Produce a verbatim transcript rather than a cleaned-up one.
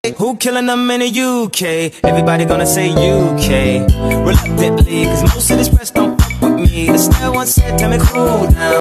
Who killing them in the U K? Everybody gonna say U K reluctantly, cause most of this press don't fuck with me. The style once said, tell me cool down.